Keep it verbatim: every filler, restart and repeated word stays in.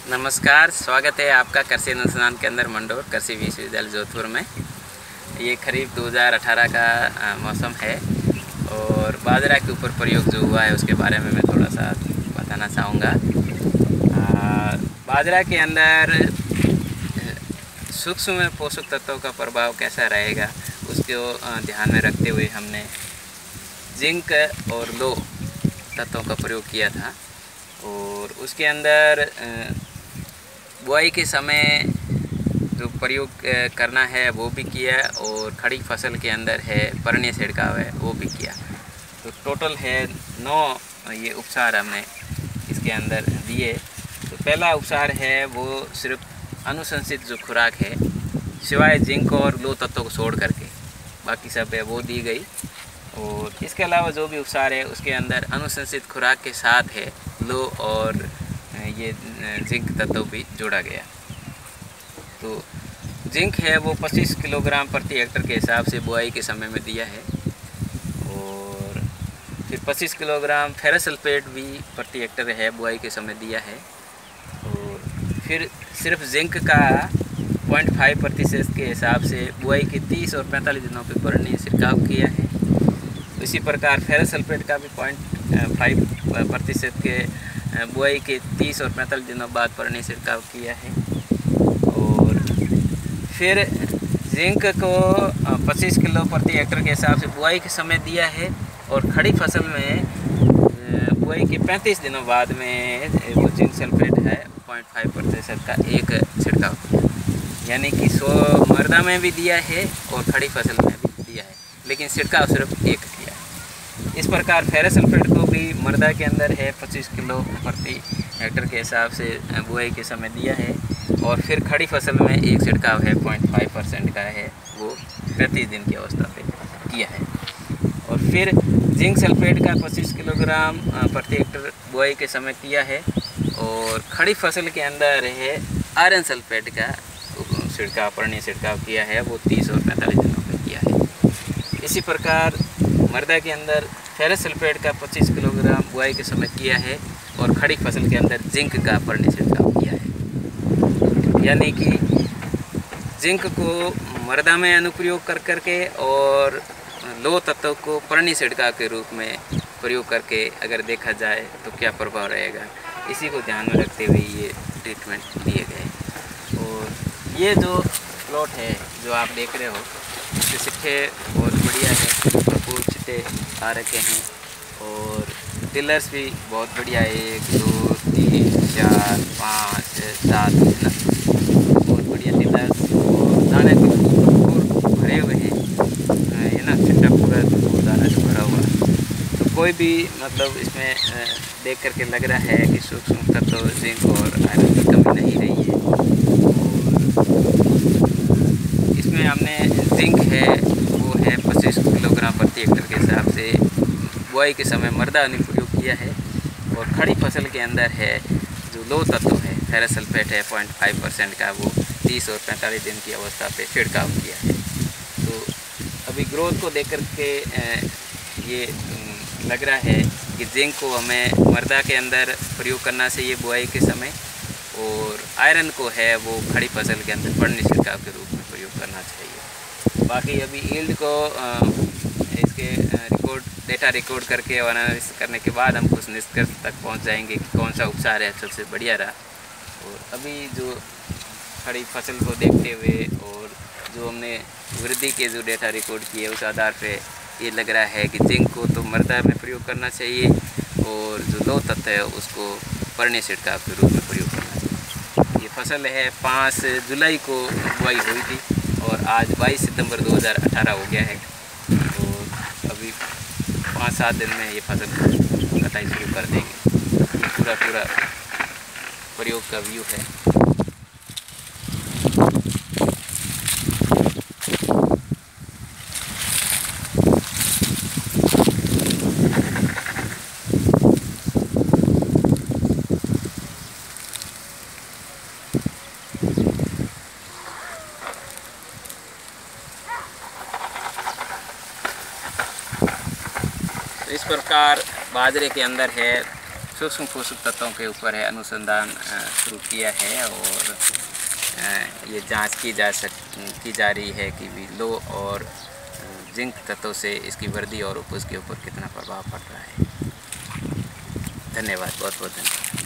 नमस्कार, स्वागत है आपका कृषि अनुसंधान केंद्र मंडोर कृषि विश्वविद्यालय जोधपुर में। ये खरीफ दो हज़ार अठारह का मौसम है और बाजरा के ऊपर प्रयोग जो हुआ है उसके बारे में मैं थोड़ा सा बताना चाहूँगा। बाजरा के अंदर सूक्ष्म पोषक तत्वों का प्रभाव कैसा रहेगा उसको ध्यान में रखते हुए हमने जिंक और लो तत्वों का प्रयोग किया था और उसके अंदर बुआई के समय जो प्रयोग करना है वो भी किया और खड़ी फसल के अंदर है परनीय छिड़काव है वो भी किया। तो टोटल है नौ ये उपचार हमने इसके अंदर दिए। तो पहला उपचार है वो सिर्फ अनुशंसित जो खुराक है सिवाय जिंक और लो तत्वों को छोड़ करके बाकी सब है वो दी गई। और इसके अलावा जो भी उपचार है उसके अंदर अनुशंसित खुराक के साथ है लो और ये जिंक तत्व भी जोड़ा गया। तो जिंक है वो पच्चीस किलोग्राम प्रति हेक्टर के हिसाब से बुआई के समय में दिया है और फिर पच्चीस किलोग्राम फेरस सल्फेट भी प्रति हेक्टर है बुआई के समय दिया है। और फिर सिर्फ जिंक का पॉइंट फाइव प्रतिशत के हिसाब से बुआई के तीस और पैंतालीस दिनों पर परनीय छिड़काव किया है। इसी प्रकार फेरस सल्फेट का भी पॉइंट फाइव प्रतिशत के बुआई के तीस और पैंतालीस दिनों बाद परनीय छिड़काव किया है। और फिर जिंक को पच्चीस किलो प्रति हेक्टर के हिसाब से बुआई के समय दिया है और खड़ी फसल में बुआई के पैंतीस दिनों बाद में वो जिंक सल्फेट है पॉइंट फाइव प्रतिशत का एक छिड़काव किया, यानी कि सौ मर्दा में भी दिया है और खड़ी फसल में भी दिया है, लेकिन छिड़काव सिर्फ एक किया है। इस प्रकार फेरस सल्फेट को भी मर्दा के अंदर है पच्चीस किलो प्रति हेक्टर के हिसाब से बुआई के समय दिया है और फिर खड़ी फसल में एक छिड़काव है पॉइंट फाइव परसेंट का है वो पैंतीस दिन की अवस्था पे किया है। और फिर जिंक सल्फेट का पच्चीस किलोग्राम प्रति हेक्टर बुआई के समय किया है और खड़ी फसल के अंदर है आयरन सल्फेट का छिड़काव परनीय छिड़काव किया है वो तीस और पैंतालीस दिनों पर किया है। इसी प्रकार मर्दा के अंदर फेरस सल्फेट का पच्चीस किलोग्राम बुआई के समय किया है और खड़ी फसल के अंदर जिंक का परनीय छिड़काव किया है, यानी कि जिंक को मर्दा में अनुप्रयोग कर करके और लो तत्व को परनीय छिड़काव के रूप में प्रयोग करके अगर देखा जाए तो क्या प्रभाव रहेगा, इसी को ध्यान में रखते हुए ये ट्रीटमेंट दिए गए। और ये जो प्लॉट है जो आप देख रहे हो इसके सिट्ठे बहुत बढ़िया है, भरपूर छिट्टे आ रखे हैं और टिलर्स भी बहुत बढ़िया है, एक दो तीन चार पाँच सात ना बहुत बढ़िया टिलर्स और दाने भी भरपूर भरे हुए हैं ये ना छिट्टा पूरा भरपूर दाना से भरा हुआ। तो कोई भी मतलब इसमें देख करके लग रहा है कि सूक्ष्म तत्व जिंक और आयरन की कमी नहीं रही है। इसमें हमने जिंक है वो है पच्चीस किलोग्राम प्रति हेक्टर के हिसाब से बुआई के समय मर्दा अनुप्रयोग किया है और खड़ी फसल के अंदर है जो लो तत्व है फेरस सल्फेट है पॉइंट फाइव परसेंट का वो तीस और पैंतालीस दिन की अवस्था पे छिड़काव किया है। तो अभी ग्रोथ को देख कर के ये लग रहा है कि जिंक को हमें मर्दा के अंदर प्रयोग करना चाहिए बुआई के समय और आयरन को है वो खड़ी फसल के अंदर परनीय छिड़काव के रूप में प्रयोग करना चाहिए। बाकी अभी यील्ड को इसके रिकॉर्ड डेटा रिकॉर्ड करके और एनालिसिस करने के बाद हम कुछ निष्कर्ष तक पहुंच जाएंगे कि कौन सा उपचार है सबसे बढ़िया रहा। और अभी जो खड़ी फसल को देखते हुए और जो हमने वृद्धि के जो डेटा रिकॉर्ड किए उस आधार पे ये लग रहा है कि जिंक को तो मर्दा में प्रयोग करना चाहिए और जो लो तत्व है उसको परनीय छिड़काव के रूप में प्रयोग करना चाहिए। ये फसल है पाँच जुलाई को बुआई हुई थी और आज बाईस सितंबर दो हज़ार अठारह हो गया है और अभी पाँच सात दिन में ये फसल कटाई शुरू कर देंगे। ये पूरा पूरा प्रयोग का व्यू है। इस प्रकार बाजरे के अंदर है सूक्ष्म पोषक तत्वों के ऊपर है अनुसंधान शुरू किया है और ये जांच की जा सक की जा रही है कि भी लो और जिंक तत्वों से इसकी वृद्धि और उपज के ऊपर कितना प्रभाव पड़ रहा है। धन्यवाद, बहुत बहुत धन्यवाद।